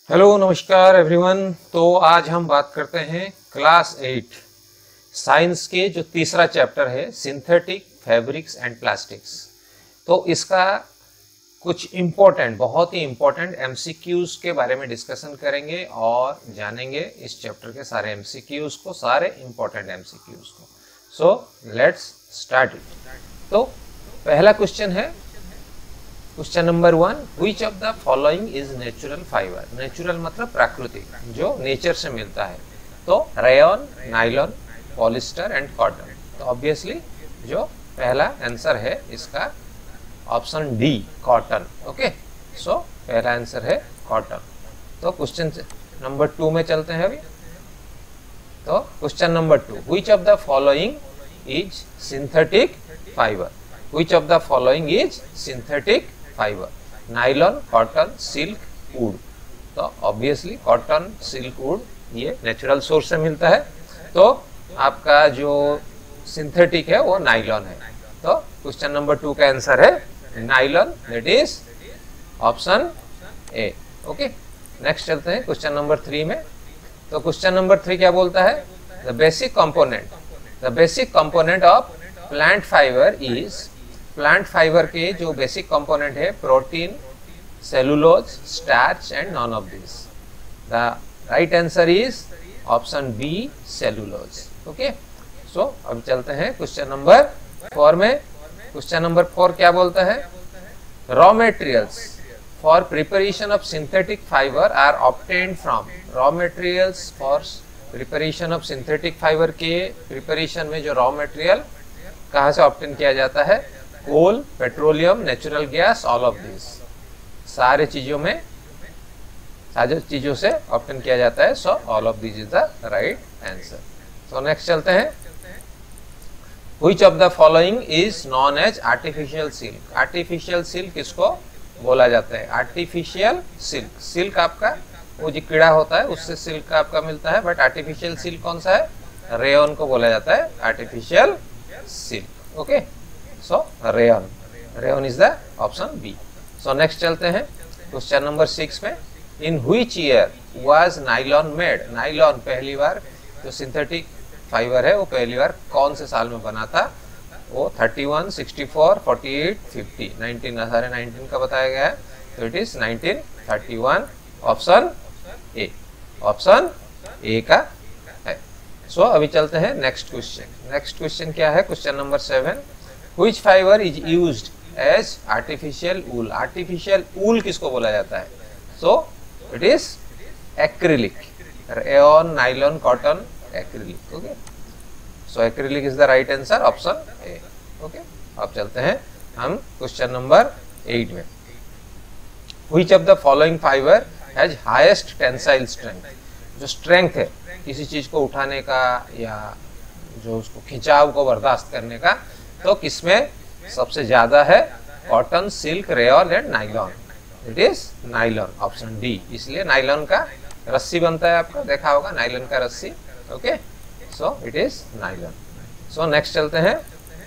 Hello नमस्कार everyone. तो आज हम बात करते हैं क्लास 8 साइंस के जो तीसरा चैप्टर है सिंथेटिक फैब्रिक्स एंड प्लास्टिक्स। तो इसका कुछ इम्पोर्टेंट बहुत ही इम्पोर्टेंट एमसीक्यूज के बारे में डिस्कशन करेंगे और जानेंगे इस चैप्टर के सारे एमसीक्यूज को, सारे इम्पोर्टेंट एमसीक्यूज को। So let's start it. तो पहला क्वेश्चन है question number 1, which of the following is natural fibre. Natural मतलब प्राकृतिक, जो नेचर से मिलता है। तो rayon, nylon, polyester and cotton. तो ऑब्वियसली जो पहला आंसर है इसका option D, cotton. Okay, so पहला आंसर है कॉटन। तो क्वेश्चन नंबर 2 में चलते हैं अभी। तो question number 2, which of the following is synthetic fibre. Which of the following is synthetic fibre, nylon, cotton, silk, wood. तो ऑब्वियसली कॉटन, सिल्क, वुड ये नेचुरल सोर्स से मिलता है। तो आपका जो सिंथेटिक है वो नाइलॉन है। तो क्वेश्चन नंबर 2 का आंसर है nylon, that is option A. Okay, next चलते हैं क्वेश्चन नंबर 3 में। तो क्वेश्चन नंबर 3 क्या बोलता है, the basic component of plant fibre is. Plant fibre के जो बेसिक कंपोनेंट है protein, cellulose, starch and none of this. The right answer is option B, cellulose. Okay, so अब चलते हैं क्वेश्चन नंबर 4 में। क्वेश्चन नंबर 4 क्या बोलता है, raw materials for preparation of synthetic fibre are obtained from. Raw materials for preparation of synthetic fibre के preparation में जो रॉ मटेरियल कहाँ से ऑब्टेन किया जाता है, coal, petroleum, natural gas, all of this. सारे चीजों से ऑब्टेन किया जाता है। So all of this is the right answer. So next चलते हैं, which of the following is known as artificial silk. Artificial silk किसको बोला जाता है, आर्टिफिशियल सिल्क। सिल्क आपका वो जो कीड़ा होता है उससे सिल्क का आपका मिलता है, बट आर्टिफिशियल सिल्क कौन सा है, रेयन को बोला जाता है artificial silk. Okay, so rayon is the option B. So next चलते हैं क्वेश्चन नंबर 6 में, in which year was nylon made. Nylon पहली बार जो सिंथेटिक फाइबर है वो पहली बार कौन से साल में बना था, वो 31, 64, 48, 50, 19 सारे 19 का बताया गया है। तो it is 1931, option A. Option A का है। सो अभी चलते हैं नेक्स्ट क्वेश्चन। नेक्स्ट क्वेश्चन क्या है, question number 7, which fibre is used as artificial wool. Artificial wool किसको बोला जाता है, so it is acrylic. Rayon, nylon, cotton, acrylic. Okay, so acrylic is the right answer, option A. Okay, अब चलते हैं हम क्वेश्चन नंबर 8 में। Which of the following fibre has highest tensile strength. जो स्ट्रेंथ है किसी चीज को उठाने का या जो उसको खिंचाव को बर्दाश्त करने का, तो किसमें सबसे ज्यादा है, cotton, silk, rayon and nylon. It is nylon, option D. इसलिए नाइलॉन का रस्सी बनता है, आपका देखा होगा नाइलॉन का रस्सी। Okay, so it is nylon. So next चलते हैं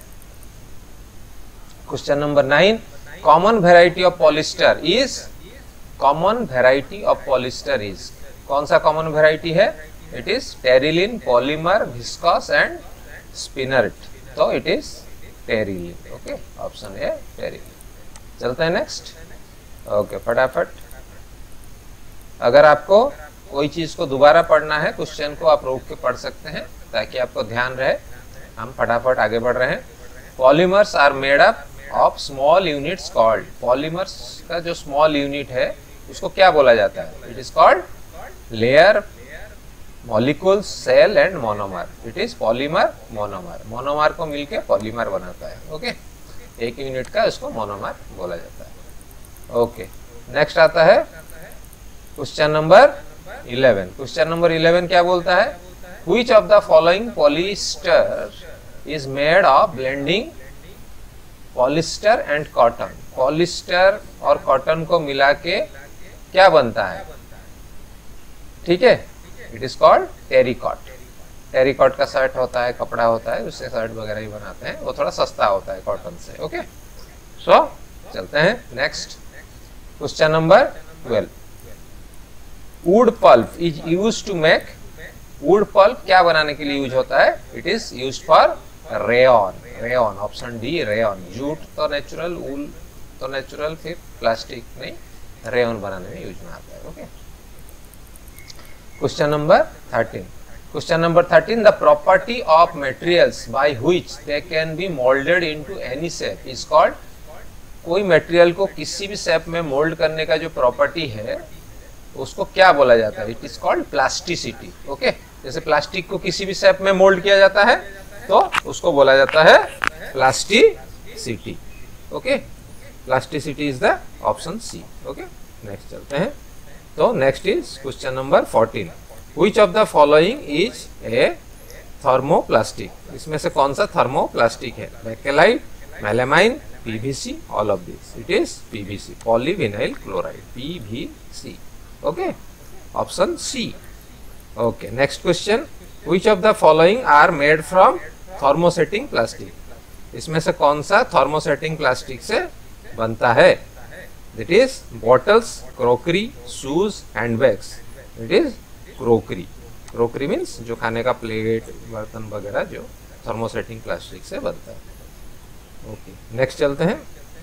question number 9, common variety of polyester is. Common variety of polyester is, कौन सा कॉमन वेराइटी है, it is terylene, polymer, viscose and spinneret. तो it is terylene. Okay, option A, terylene. चलते हैं next. Okay, फटाफट अगर आपको कोई चीज को दोबारा पढ़ना है, क्वेश्चन को आप रोक के पढ़ सकते हैं ताकि आपको ध्यान रहे। हम फटाफट आगे बढ़ रहे हैं। Polymers are made up of small units called. Polymers का जो स्मॉल यूनिट है उसको क्या बोला जाता है, it is called layer, molecule, cell and monomer. It is polymer, monomer. Monomer को मिलके पॉलीमर बनाता है। ओके, एक यूनिट का इसको मोनोमर बोला जाता है। ओके, नेक्स्ट आता है क्वेश्चन नंबर 11। क्वेश्चन नंबर 11 क्या बोलता है, which of the following polyester is made of blending polyester and cotton. Polyester और कॉटन को मिला के क्या बनता है, ठीक है, it is called terrycot. Terrycot का शर्ट होता है, कपड़ा होता है, उससे शर्ट वगैरह ही बनाते हैं, वो थोड़ा सस्ता होता है कॉटन से। ओके, सो चलते हैं next question number 12। Wood pulp is used to make, wood pulp क्या बनाने के लिए यूज होता है? It is used for rayon, rayon, option D rayon. Jute तो नेचुरल, वूल तो नेचुरल, फिर प्लास्टिक नहीं, रेयन बनाने में यूज में आता है। Okay, question number 13। Question number 13, the property of materials by which they can be moulded into any shape is called. कोई मटेरियल को किसी भी शेप में मोल्ड करने का जो प्रॉपर्टी है उसको क्या बोला जाता है? It is called plasticity. Okay, जैसे प्लास्टिक को किसी भी शेप में मोल्ड किया जाता है तो उसको बोला जाता है plasticity. Okay, plasticity is the option C. Okay, next चलते हैं। तो next is question number 14, which of the following is a thermoplastic. इसमें से कौन सा थर्मोप्लास्टिक है? Bakelite, melamine, PVC, all of this. It is PVC, polyvinyl chloride, PVC. Okay, option C. Okay, next question, which of the following are made from thermosetting plastic? इसमें से कौन सा thermosetting plastic से बनता है? That is bottles, crockery, shoes, handbags. It is crockery. Crockery means जो खाने का प्लेट, बर्तन वगैरह जो थर्मोसेटिंग प्लास्टिक से बनता है। ओके, नेक्स्ट चलते हैं।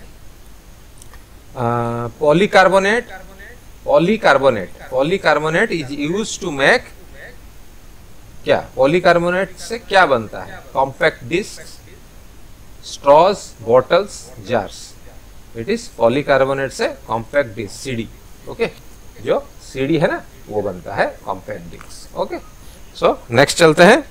Polycarbonate, polycarbonate, polycarbonate is used to make क्या? पॉलीकार्बोनेट से क्या बनता है? Compact disc, straws, bottles, jars. It is polycarbonate से कॉम्पैक्ट डिस्क, सीडी। ओके, जो सीडी है ना वो बनता है compact disc. Okay, so next चलते हैं।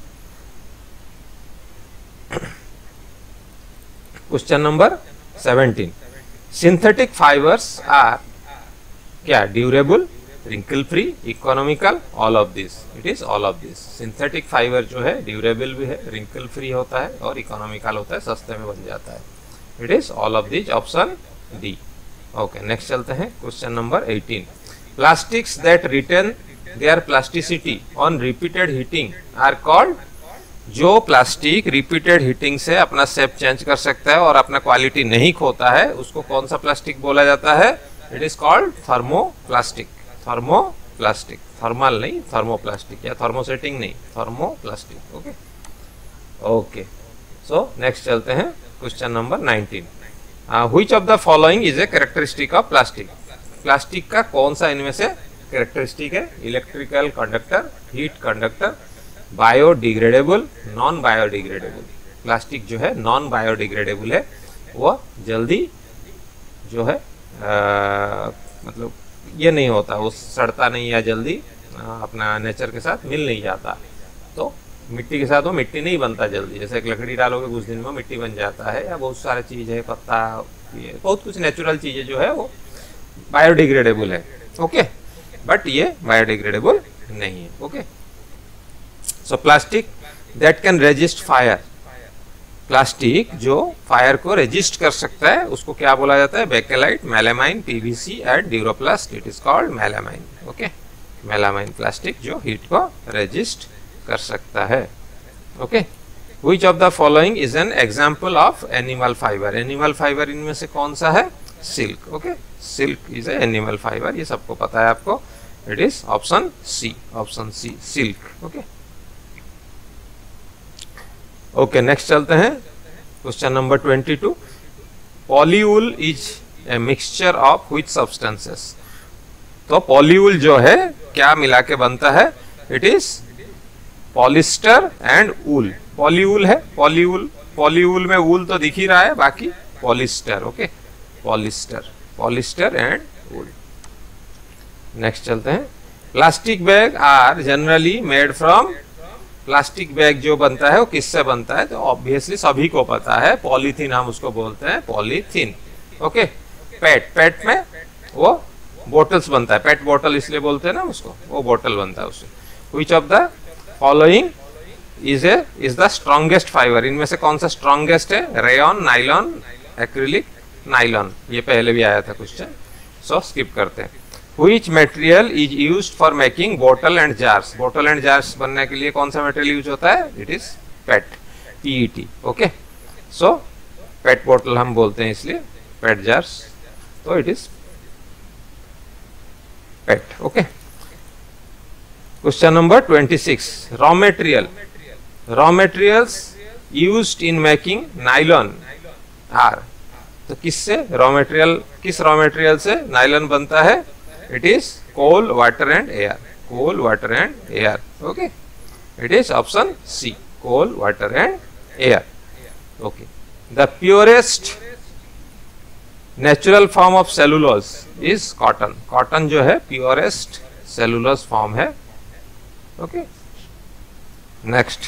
Question number 17, synthetic fibres are क्या? Durable, wrinkle free, economical, all of this. It is all of this. Synthetic fibre जो है ड्यूरेबल भी है, रिंकल फ्री होता है और इकोनॉमिकल होता है, सस्ते में बन जाता है। It is all of this, option D. Okay, next चलते हैं। Question number 18, plastics that retain their plasticity on repeated heating are called. जो प्लास्टिक रिपीटेड हीटिंग से अपना शेप चेंज कर सकता है और अपना क्वालिटी नहीं खोता है उसको कौन सा प्लास्टिक बोला जाता है? It is called thermoplastic. Thermoplastic, thermal नहीं, थर्मोप्लास्टिक, या थर्मोसेटिंग नहीं, thermoplastic. Okay, okay, so next चलते हैं। Question number 19, which of the following is a characteristic of plastic. Plastic का कौन सा इनमें से कैरेक्टरिस्टिक है? Electrical conductor, heat conductor, biodegradable, non biodegradable. Plastic जो है नॉन बायोडिग्रेडेबल है, वो जल्दी जो है मतलब ये नहीं होता, वो सड़ता नहीं या जल्दी अपना नेचर के साथ मिल नहीं जाता। तो मिट्टी के साथ वो मिट्टी नहीं बनता जल्दी। जैसे एक लकड़ी डालोगे कुछ दिन में मिट्टी बन जाता है, या बहुत सारे चीज़ है, पत्ता, ये बहुत कुछ नेचुरल चीज़ें जो है वो बायोडिग्रेडेबल है। ओके, बट ये बायोडिग्रेडेबल नहीं है। Okay, so plastic that can resist fire. Plastic जो फायर को रेजिस्ट कर सकता है उसको क्या बोला जाता है? Bakelite, melamine, PVC and duroplast. It is called melamine. Okay, melamine plastic जो हीट को रेजिस्ट कर सकता है। Okay, which of the following is an example of animal fibre. Animal fibre इनमें से कौन सा है? Silk. Okay, silk is a animal fibre, ये सबको पता है आपको। It is option C, option C, silk. Okay, okay, next चलते हैं। Question number 22, polywool is a mixture of which substances. तो पॉलीवूल जो है क्या मिला के बनता है? It is polyester and wool. Polywool है, पॉलीवूल, पॉलीवूल में वूल तो दिख ही रहा है, बाकी polyester. Okay, polyester, polyester and wool. Next चलते हैं। Plastic bag are generally made from. Plastic bag जो बनता है वो किससे बनता है? तो ऑब्वियसली सभी को पता है, पॉलीथीन हम उसको बोलते हैं, पॉलीथीन। ओके, पेट, पेट में वो बोटल्स बनता है, पेट बोतल इसलिए बोलते हैं ना उसको, वो बोतल बनता है उससे। Which of the following is the strongest fibre. इनमें से कौन सा स्ट्रॉन्गेस्ट है? Rayon, nylon, acrylic, nylon. ये पहले भी आया था क्वेश्चन, सो स्किप करते हैं। Which material is used for making bottle and jars? Bottle and jars बनने के लिए कौन सा मटेरियल यूज होता है? It is PET, PET. Okay, so PET बोतल हम बोलते हैं इसलिए PET jars, तो it is PET. Okay, question number 26, raw materials used in making nylon are. तो किस रॉ मटेरियल से नायलॉन बनता है? It is coal, water and air. Coal, water and air. Okay, it is option C, coal, water and air. Okay, the purest natural form of cellulose is cotton. Cotton जो है purest cellulose form है। Okay, next,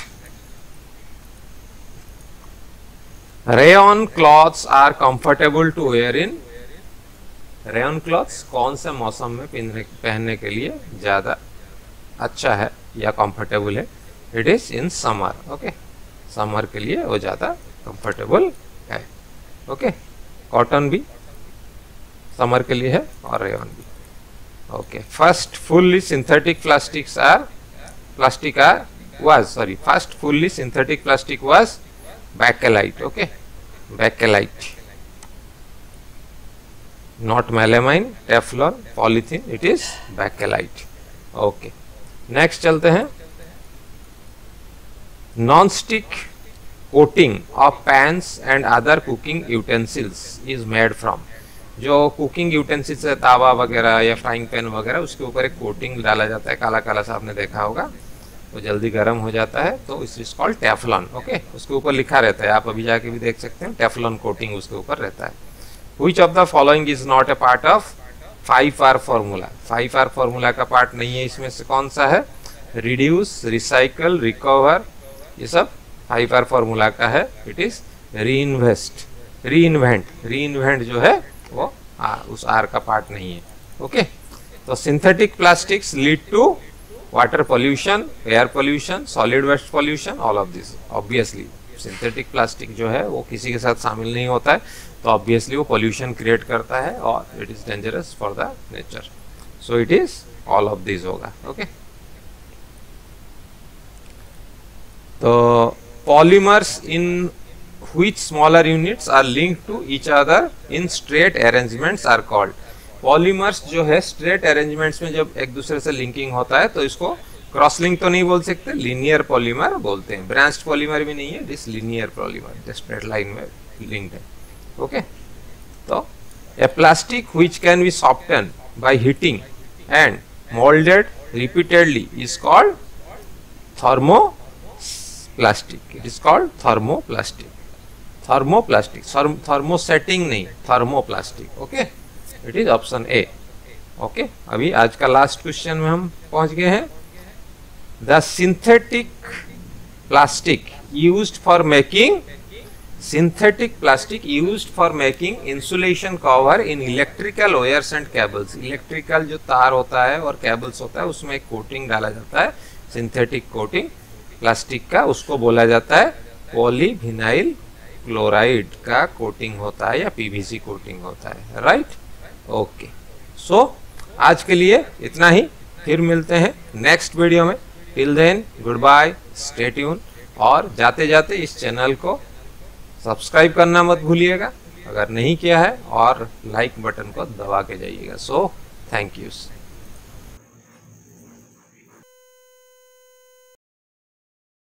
rayon clothes are comfortable to wear in. Rayon clothes कौन से मौसम में पहनने के लिए ज्यादा अच्छा है या कंफर्टेबल है? It is in summer. Okay, summer के लिए वो ज्यादा कंफर्टेबल है। ओके, कॉटन भी समर के लिए है और रेयन भी। Okay, first fully synthetic plastic was bakelite. Okay, bakelite, not melamine, teflon, polythene, it is bakelite. Okay, next चलते हैं, non-stick coating of pans and other cooking utensils is made from। जो cooking utensils है, तावा वगैरह या frying pan वगैरह, उसके ऊपर एक कोटिंग डाला जाता है, काला काला सा आपने देखा होगा, वो जल्दी गर्म हो जाता है, तो इस कॉल्ड टेफ्लॉन। ओके, उसके ऊपर लिखा रहता है, आप अभी जाके भी देख सकते हैं, टेफ्लॉन कोटिंग उसके ऊपर रहता है। Which of the following is not a part of 5R formula. 5R formula का पार्ट नहीं है, इसमें से कौन सा है? रिड्यूस, रिसाइकल, रिकवर, ये सब 5R फॉर्मूला का है। इट इज रीइन्वेस्ट, रीइन्वेंट जो है वो उस आर का पार्ट नहीं है। ओके, तो synthetic plastics lead to water pollution, air pollution, solid waste pollution, all of this. Obviously synthetic plastic जो है वो किसी के साथ शामिल नहीं होता है, तो ऑब्वियसली वो पोल्यूशन क्रिएट करता है और it is dangerous for the nature. So it is all of this होगा। ओके, तो polymers in which smaller units are linked to each other in straight arrangements are called। Polymers जो है straight arrangements में जब एक दूसरे से linking होता है तो इसको क्रॉस लिंक तो नहीं बोल सकते, लीनियर पॉलीमर बोलते हैं। ब्रांच्ड पॉलीमर भी नहीं है, this linear polymer, straight line में लिंक्ड है। ओके, तो a plastic which can be soften by heating and moulded repeatedly is called thermoplastic. It is called thermoplastic. Thermoplastic, thermosetting नहीं, thermoplastic. Okay, it is option A. Okay, अभी आज का last question में हम पहुंच गए हैं। The synthetic plastic used for making insulation cover in electrical wires and cables. Electrical जो तार होता है और केबल्स होता है उसमें एक कोटिंग डाला जाता है, सिंथेटिक कोटिंग प्लास्टिक का, उसको बोला जाता है पॉलीविनाइल क्लोराइड का कोटिंग होता है या पीवीसी कोटिंग होता है। राइट, ओके, सो आज के लिए इतना ही, फिर मिलते हैं नेक्स्ट वीडियो में। Till then goodbye, stay tune, और जाते जाते इस चैनल को सब्सक्राइब करना मत भूलिएगा अगर नहीं किया है, और लाइक बटन को दबा के जाइएगा। So thank you.